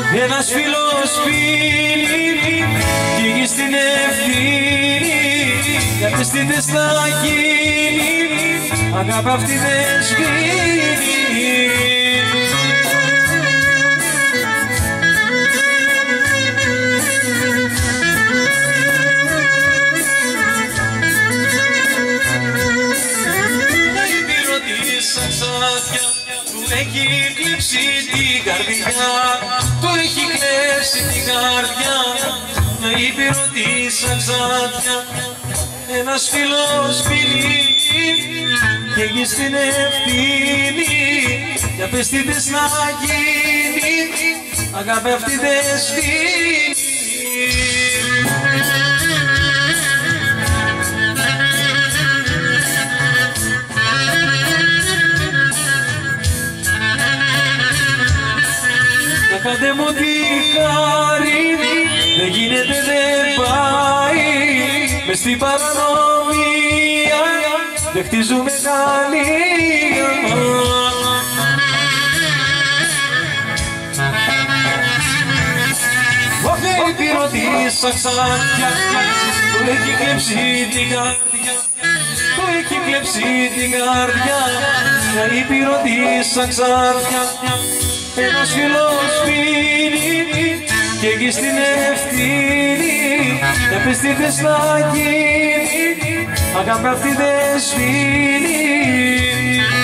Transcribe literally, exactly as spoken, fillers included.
Ένας φίλος πίνει κι εκεί στην ευθύνη γιατί στήθες θα γίνει, αγάπη αυτή δεν σβήνει. Σαν ξάδια του έχει κλέψει την καρδιά, του έχει κλέψει την καρδιά. Να υπηρετήσα ξάδια, ένας φίλος πίνει και έχει στην ευθύνη για πες τι θες να γίνει, αγάπη αυτή δεν σβήνει. Κάντε μου τη χάρη, δεν γίνεται, δεν πάει. Μες στην παρανομία δεν χτίζουμε καλία. Όχι πυρωτήσα ξάδια, του έχει κλέψει την καρδιά, του έχει κλέψει την καρδιά. Να πυρωτήσα ξάδια, ένας φίλος πίνει και εκεί στην ευθύνη να πεις τι θες να γίνει, αγάπη αυτή δεν σβήνει.